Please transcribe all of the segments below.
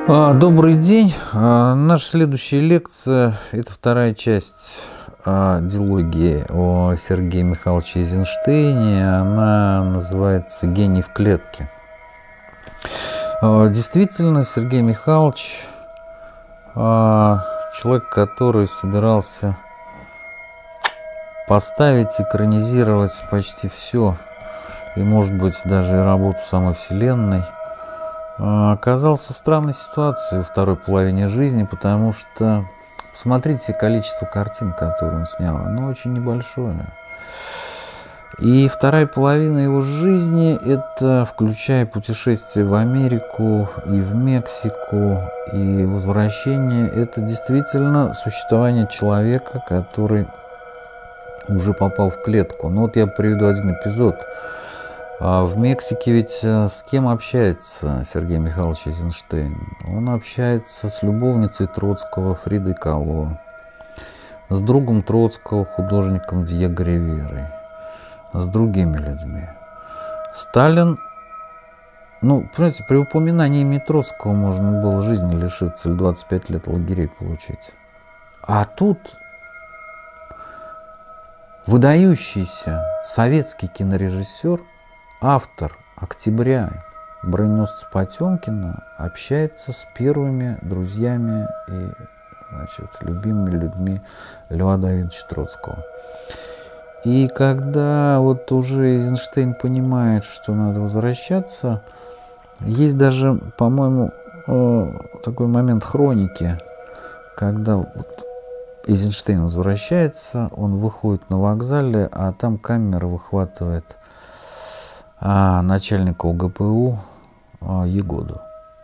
Добрый день. Наша следующая лекция – это вторая часть дилогии о Сергее Михайловиче Эйзенштейне. Она называется «Гений в клетке». Действительно, Сергей Михайлович – человек, который собирался поставить, экранизировать почти все, и, может быть, даже и работу самой Вселенной, оказался в странной ситуации во второй половине жизни, потому что, посмотрите, количество картин, которые он снял, оно очень небольшое. И вторая половина его жизни – это, включая путешествия в Америку и в Мексику, и возвращение, это действительно существование человека, который уже попал в клетку. Ну вот я приведу один эпизод. В Мексике ведь с кем общается Сергей Михайлович Эйзенштейн? Он общается с любовницей Троцкого Фридой Кало, с другом Троцкого, художником Диего Риверой, с другими людьми. Сталин, понимаете, при упоминании имени Троцкого можно было жизни лишиться или 25 лет лагерей получить. А тут выдающийся советский кинорежиссер, автор «Октября», броненосца Потемкина, общается с первыми друзьями и, любимыми людьми Льва Давидовича Троцкого. И когда вот уже Эйзенштейн понимает, что надо возвращаться, есть даже, по-моему, такой момент хроники, когда вот Эйзенштейн возвращается, он выходит на вокзале, а там камера выхватывает начальника УГПУ Егоду.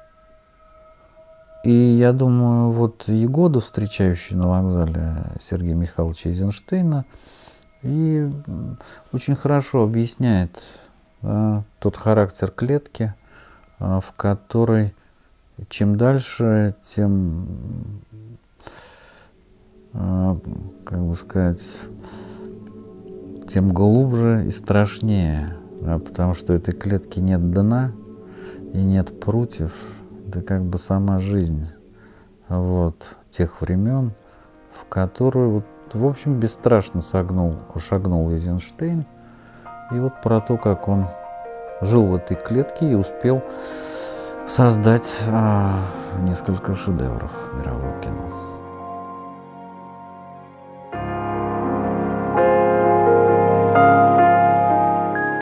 И я думаю, вот Егода, встречающий на вокзале Сергея Михайловича Эйзенштейна, и очень хорошо объясняет тот характер клетки, в которой чем дальше, тем, тем глубже и страшнее. Потому что этой клетки нет дна и нет прутьев. Это как бы сама жизнь тех времен, в которую, в общем, бесстрашно шагнул Эйзенштейн. И вот про то, как он жил в этой клетке и успел создать несколько шедевров мирового кино.